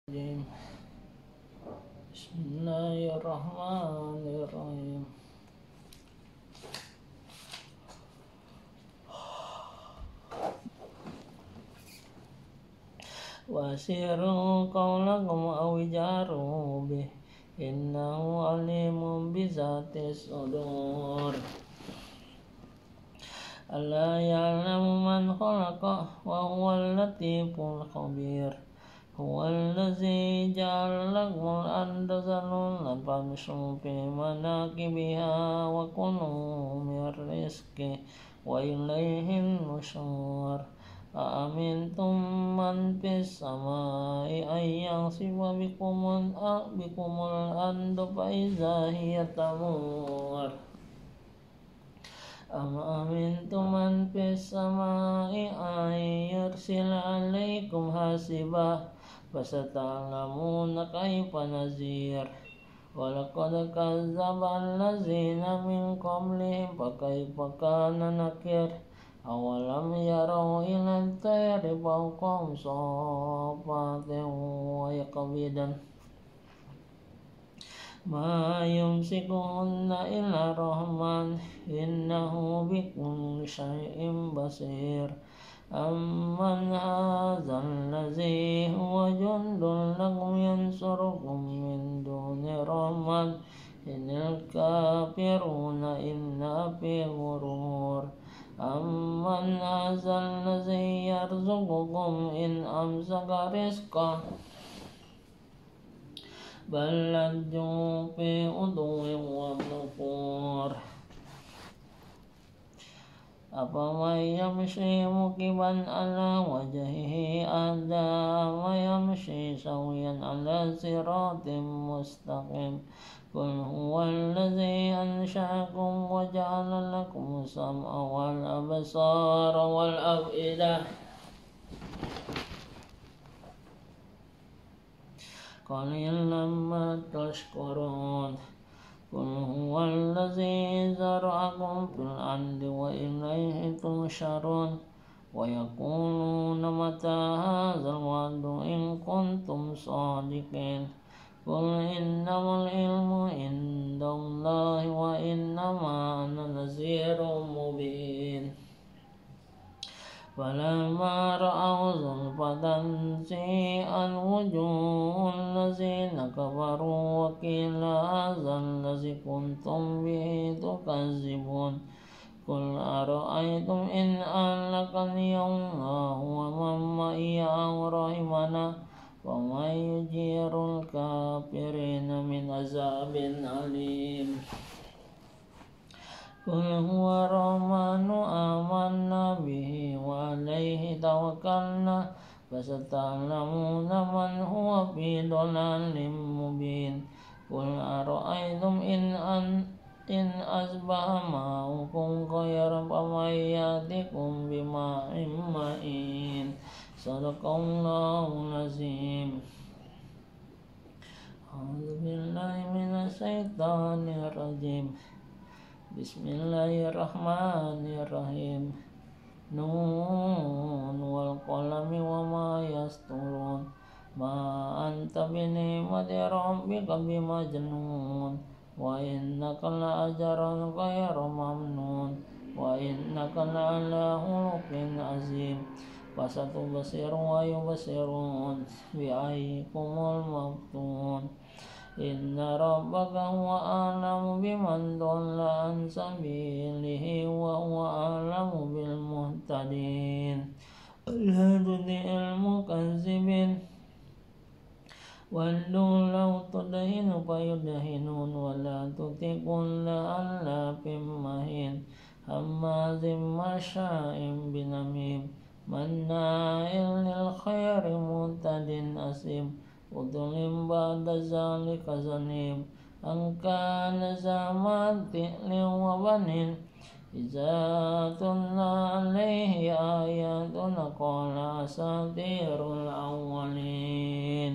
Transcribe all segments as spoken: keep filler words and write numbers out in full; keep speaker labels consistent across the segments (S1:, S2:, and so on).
S1: الرجيم. بسم الله الرحمن الرحيم. وأسروا قولكم أو اجهروا به إنه عليم بذات الصدور. ألا يعلم من خلق وهو اللطيف الخبير. هو الذي جعل لكم الأرض ذلولا فامشوا في مناكبها وكلوا من رزقه وإليه النشور. أأمنتم من في السماء أن يخسف بكم الأرض فإذا هي تمور. أم أمنتم من في السماء أن يرسل عليكم حاسبا فستعلمون كيف نذير. ولقد كذب الذين من قبلهم فكيف كان نكير. أولم يروا إلى الطير فوقهم صافات ويقبضن ما يمسكهن إلا الرحمن إنه بكل شيء بصير. أمن هذا الذي هو جند لكم ينصركم من دون الرحمن إن الكافرون إلا في غرور. أمن هذا الذي يرزقكم إن أمسك رزقه بل لجوا في عتو ونفور. أفمن يمشي مكبا على وجهه أهدى ويمشي سويا على صراط مستقيم. قل هو الذي أنشأكم وجعل لكم السمع والأبصار والأفئدة قليلا ما تشكرون. قل هو الذي زرعكم في الأرض وإليه تحشرون. ويقولون متى هذا الوعد إن كنتم صادقين. قل إنما العلم عند الله وإنما أنا نذير مبين. فلما رأوا زلفة سيئت وجوه الذين كفروا وقيل هذا الذي كنتم به تكذبون. قل أرأيتم إن أهلكني الله ومن معي أو رحمنا ومن يجير الكافرين من عذاب أليم. قل هو الرحمن آمنا به وعليه توكلنا فستعلمون من هو في ضلال مبين. قل أرأيتم إن أن إن أصبح ماؤكم غيرا فمن يأتيكم بماء معين. صدق الله العظيم. أعوذ بالله من الشيطان الرجيم. بسم الله الرحمن الرحيم. نون والقلم وما يسطرون. ما أنت بنعمة ربك بمجنون. وإنك لأجرا غير ممنون. وإنك لعلى خلق عظيم. فستبصر ويبصرون بأيكم المفتون. إن ربك هو أعلم بمن ضل عن سبيله وهو أعلم بالمهتدين. ولا تطع المكذبين ودوا لو تدهن فيدهنون. ولا تطع كل حلاف مهين هماز مشاء بنميم مناع للخير معتد أثيم عتل بعد ذلك زنيم. أن كان ذا مال وبنين إذا تتلى عليه آياتنا قال أساطير الأولين.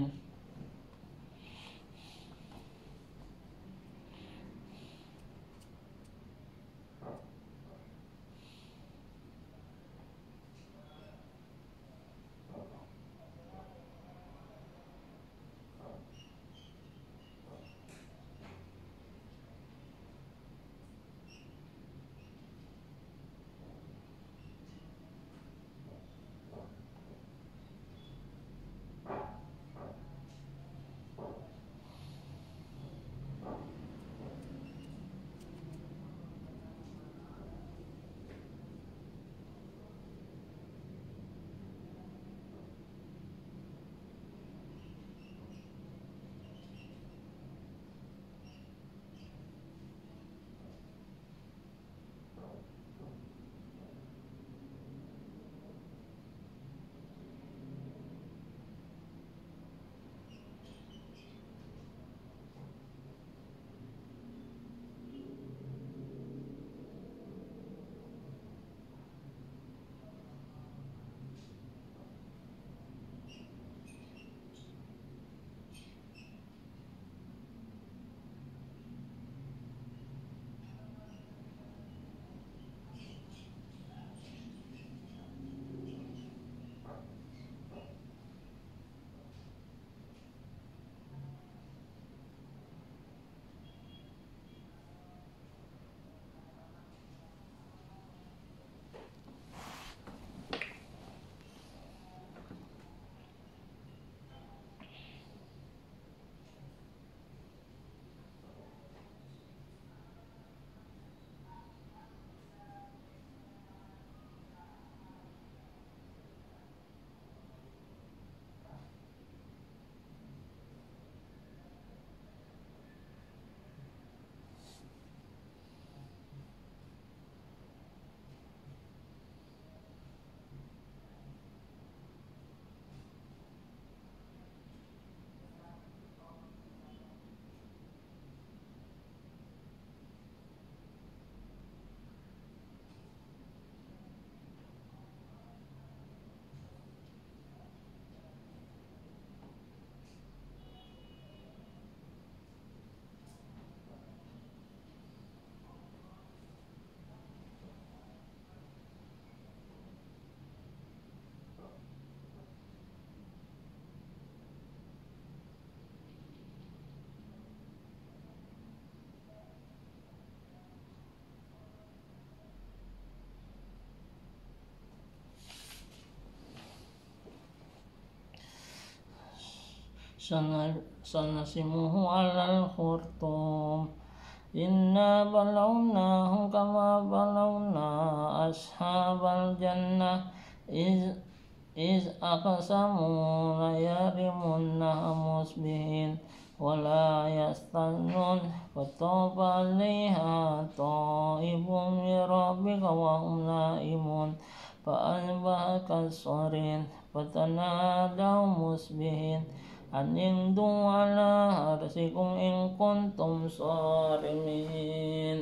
S1: سنسمه على الخرطوم إنا بلوناهم كما بلونا أصحاب الجنة إذ إذ أقسموا ليرمونها مصبحين ولا يستثنون فطاف عليها طائف من ربك وهم نائمون فأصبحت كالصريم فتنادوا مصبحين أن اغدوا على حرثكم إن كنتم صارمين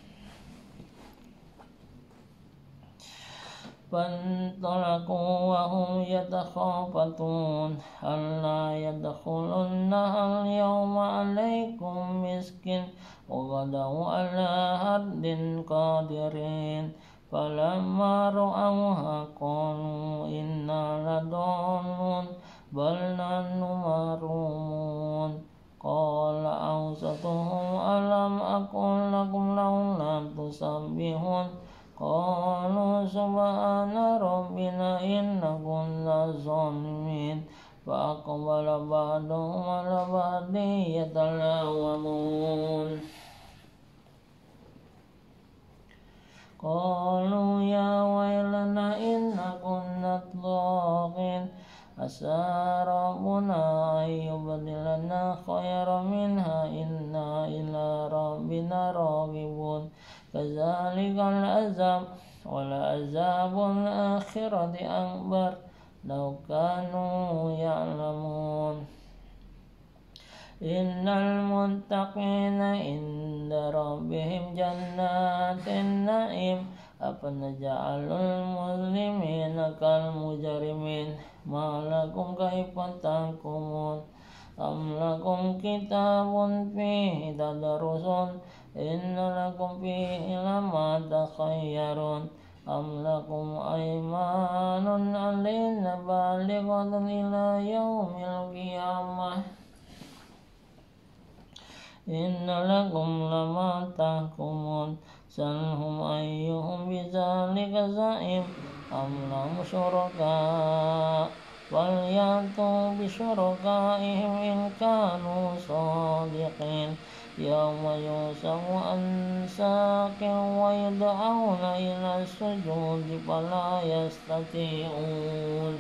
S1: فانطلقوا وهم يتخافتون ألا يدخلنها اليوم عليكم مسكين وغدوا على حرد قادرين فلما رأوها قالوا إنا لضالون بل نحن محرومون قال أوسطهم ألم أقل لكم لولا تسبحون قالوا سبحان ربنا إنا كنا ظالمين فأقبل بعضهم على بعض يتلاومون قالوا يا ويلنا إنا كنا طاغين عسى ربنا أن يبدلنا خيرا منها إنا إلى ربنا راغبون كذلك العذاب ولعذاب الآخرة أكبر لو كانوا يعلمون إن المتقين عند ربهم جنات النعيم أفنجعل المسلمين كالمجرمين ما لكم كيف تحكمون أم لكم كتاب فيه تدرسون إن لكم فيه لما تخيرون أم لكم أيمان علينا بالغة إلى يوم القيامة إن لكم لما تحكمون سلهم أيهم بذلك زعيم أم لهم شركاء فليأتوا بشركائهم إن كانوا صادقين يوم يوسف عن ساق ويدعون إلى السجود فلا يستطيعون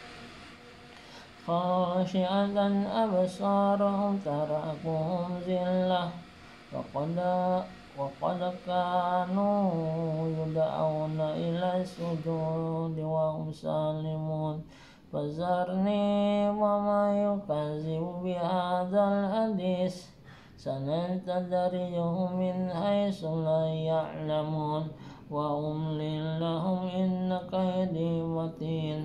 S1: خاشعة أبصارهم ترهقهم ذلة وقد وقد كانوا يدعون إلى السجود وهم سالمون فذرني وما يكذب بهذا الحديث سنستدرجهم من حيث لا يعلمون وأملي لهم إن كيدي متين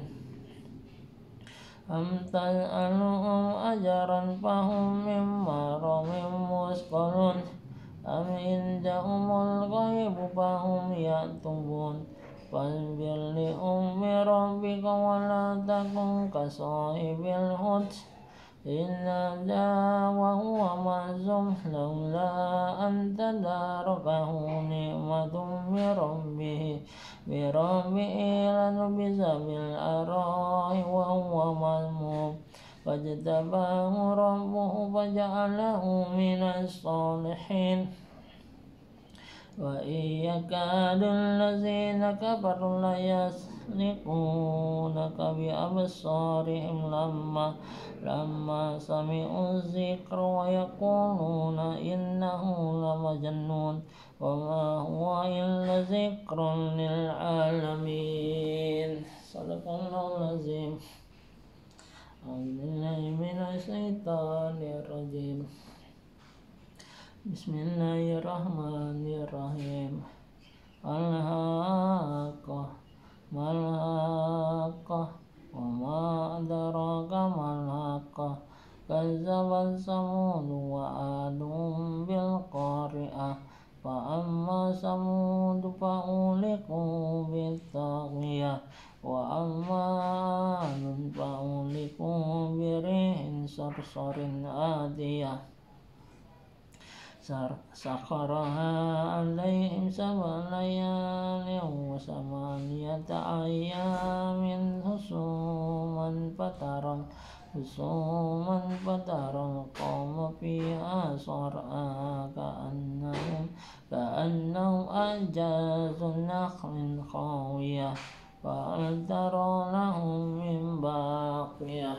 S1: أم تسألهم أجرا فهم من مغرم مثقلون أم عندهم الغيب فهم يكتبون فاصبر لحكم ربك ولا تكن كصاحب الحوت إذ نادى وهو مهزوم لولا أن تداركه نعمة من ربه بربه لنبذ بالعراء وهو مذموم فاجتباه ربه فجعله من الصالحين وإن يكاد الذين كفروا ليزلقونك بأبصارهم لما لما سمعوا الذكر ويقولون إنه لمجنون وما هو إلا ذكر للعالمين صدق الله العظيم أعوذ بالله من الشيطان الرجيم بسم الله الرحمن الرحيم الحاقة ما الحاقة وما أدراك ما الحاقة كذبت ثمود وعاد بالقارعة فأما ثمود فأهلكوا بالطاغية وأما عاد فأهلكوا بريح صرصر عاتية سخرها عليهم سبع ليال وثمانية أيام حسوما فترى حصوما فترى القوم فيها صرعى كأنهم كأنهم أعجاز نخل خاوية فهل ترى لهم من باقية.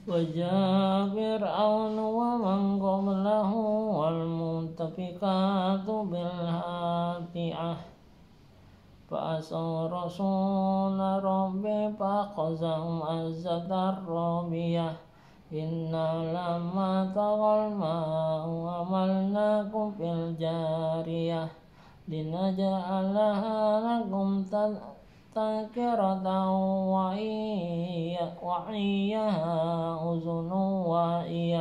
S1: وجاء فرعون ومن قبله والمؤتفكات بالهادئة فعصوا رسول ربي فأخذهم أخذة رابية إنا لما طغى الماء حملناكم في الجارية لنجعلها لكم تذكرة وعيها أذن واعية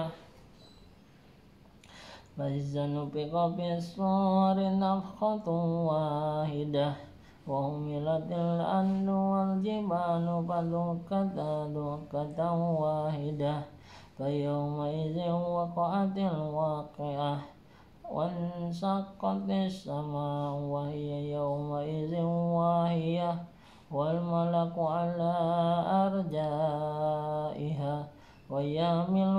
S1: فإذا نفخ في الصور نفخة واحدة وحملت الأرض والجبال فدكتا دكة واحدة فيومئذ وقعت الواقعة وانشقت السماء وهي يومئذ واهية والملك على أرجائها ويحمل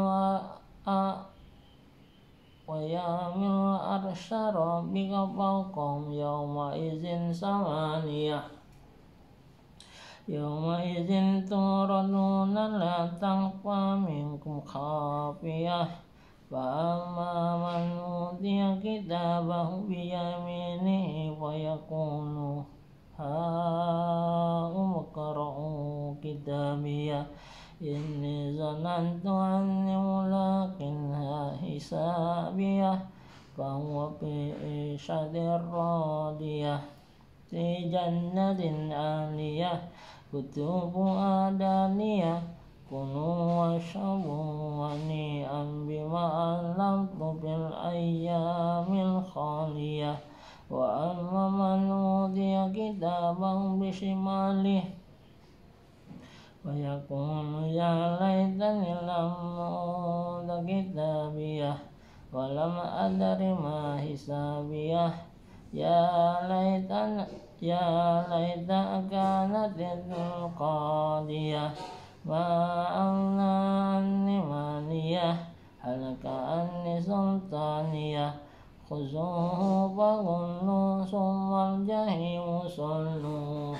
S1: ويحمل عرش ربك فوقهم يومئذ ثمانية يومئذ تعرضون لا تخفى منكم خافية فأما من أوتي كتابه بيمينه فيقول هاؤم اقرءوا كتابيه إني ظننت أني ملاق حسابيه فهو في عيشة راضية في جنة عالية قطوفها دانية كلوا واشربوا هنيئا بما أسلفتم في الأيام الخالية وأما من أوتي كتابه بشماله ويقول يا ليتني لم أوت كتابيه ولم أدر ما حسابيه يا ليتنا يا ليتها كانت القاضية ما أغنى عني ماليه هلك عني سلطانيه خذوه فغلوه ثم الجحيم صلوه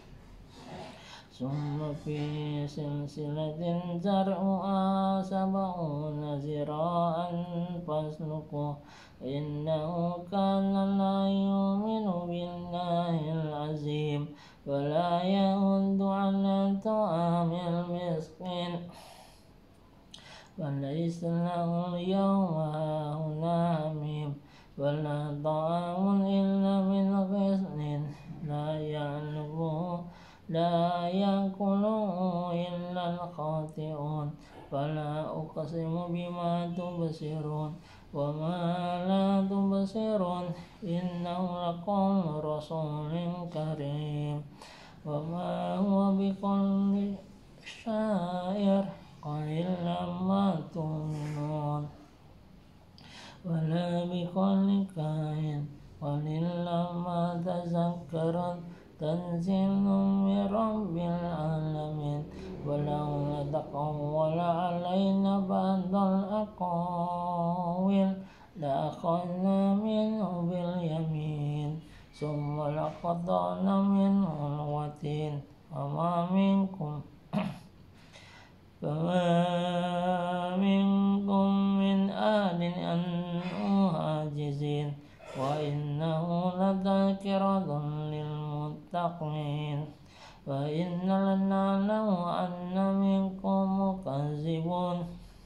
S1: ثم في سلسلة زرعها سبعون ذراعا فاسلكوه إنه كان لا يؤمن بالله العظيم ولا يحض على طعام المسكين وليس له اليوم هاهنا حميم ولا طعام إلا من غسل لا يعلمه لا يأكله إلا الخاطئون فلا أقسم بما تبصرون وما لا تبصرون إنه لقول رسول كريم وما هو بقول شاعر قليلا ما تؤمنون ولا بقول كاهن قليلا ما تذكرون تنزيل من رب العالمين ولو تقول علينا بعض الأقاويل لأخذنا منه باليمين ثم لقطعنا منه الوتين وما منكم فما منكم من أحد عنه حاجزين وإنه لتذكرة للمتقين وإنا لنعلم أن منكم مكذبون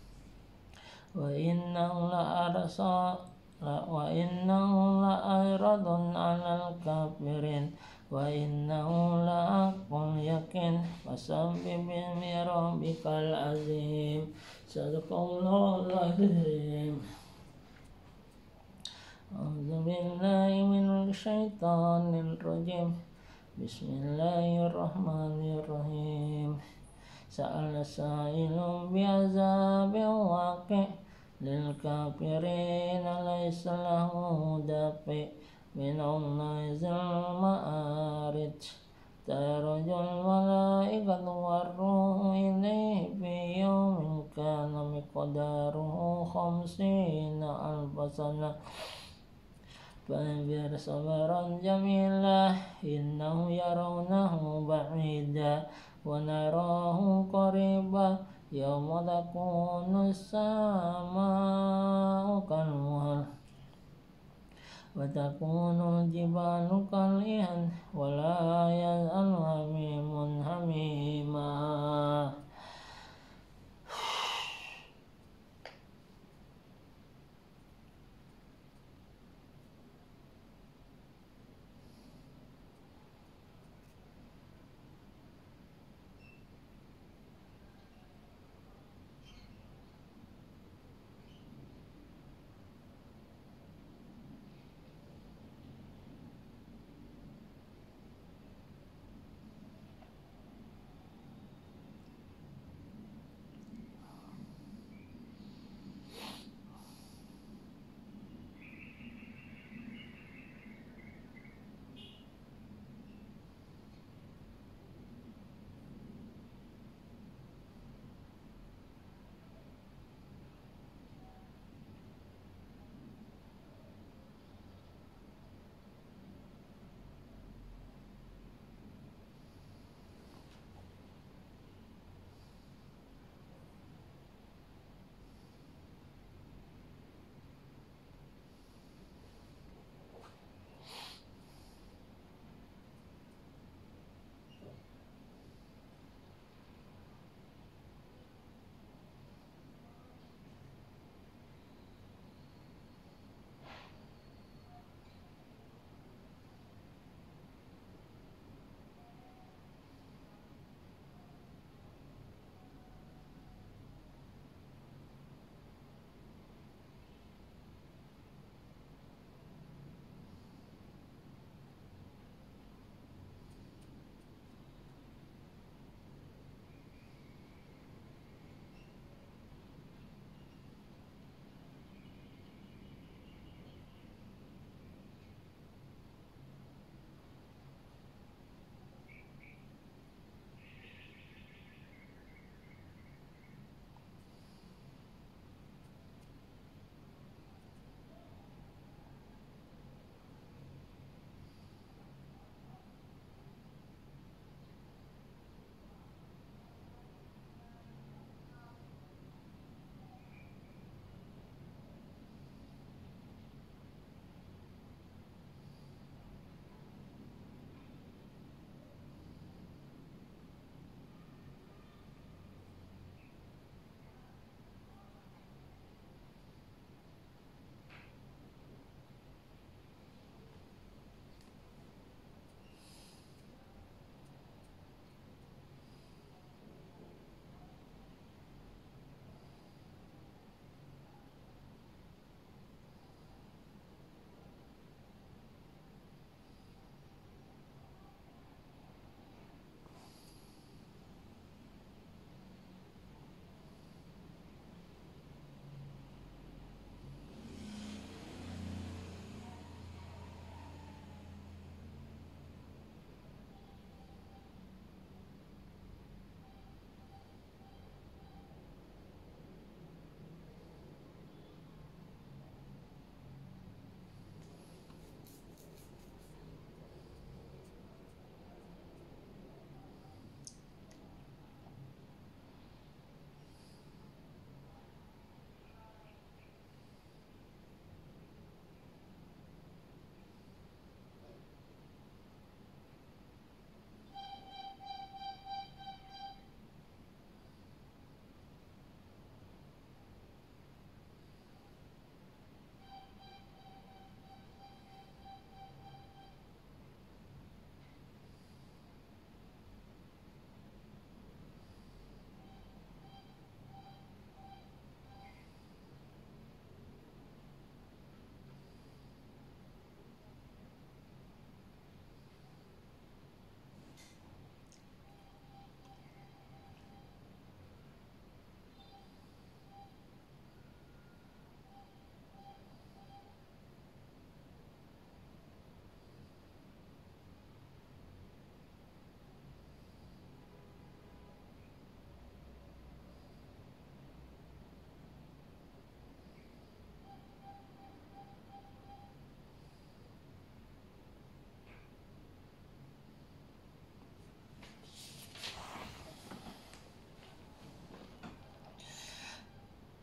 S1: وإنه لأرصى وإنه لأعرض على الكافرين وإنه لحق اليقين فسبح باسم ربك العظيم صدق الله العظيم. أعوذ بالله من الشيطان الرجيم بسم الله الرحمن الرحيم سأل سائل بعذاب واقع للكافرين ليس له دافع من الله ذي المعارج تعرج الملائكة والروح إليه في يوم كان مقداره خمسين ألف سنة فاصبر صبرا جميلا إنه يرونه بعيدا ونراه قريبا يوم تكون السماء كالمهل وتكون الجبال كالعهن ولا يسأل حميم حميما.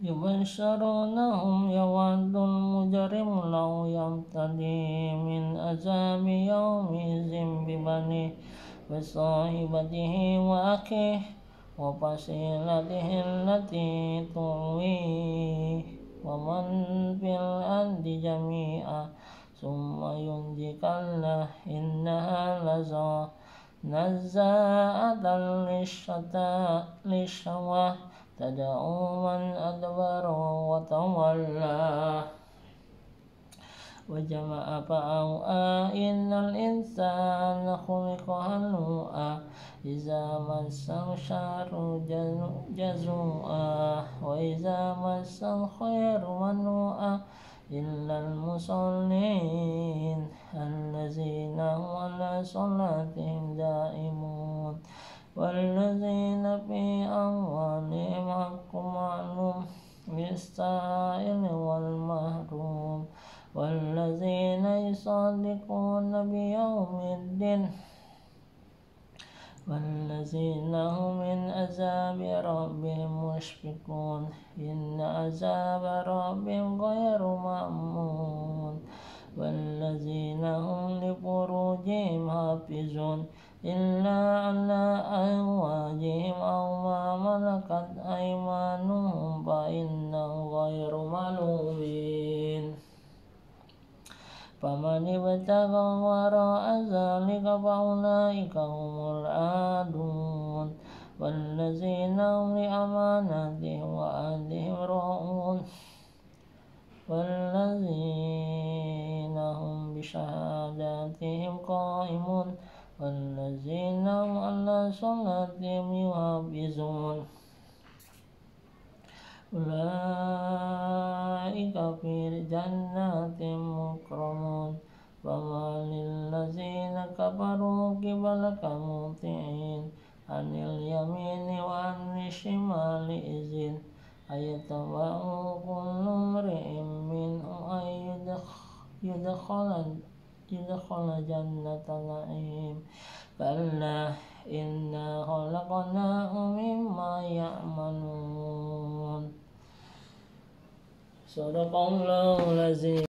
S1: يبشرونهم يود المجرم لو يمتدي من عذاب يومئذ ببنيه وصاحبته وأخيه وفصيلته التي تؤويه ومن في الأرض جميعا ثم ينجي كلا إنها لظى نزاعة للشوى تدعو من أدبر وتولى وجمع فأوعى إن الإنسان خلق هلوعا إذا مسه الشر جزوعا وإذا مسه الخير منوعا إلا المصلين الذين هم على صلاتهم دائمون والذين في أموالهم حق معلوم للسائل والمحروم والذين يصدقون بيوم الدين والذين هم من عذاب ربهم مشفقون إن عذاب ربهم غير مأمون والذين هم لفروجهم حافظون إلا على أزواجهم أو ما ملكت أيمانهم فإنهم غير ملومين فمن ابتغى وراء ذلك فأولئك هم العادون والذين هم لأماناتهم وعهدهم راعون والذين هم بشهاداتهم قائمون والذين هم على صلاتهم يحافظون أولئك في جنات مكرمون فما للذين كفروا قبلك مهطعين عن اليمين وعن الشمال إذن أيطمع كل امرئ منهم أن يدخل يدخل جنة نعيم كلا إنا خلقناهم مما يعملون صدق الله العظيم.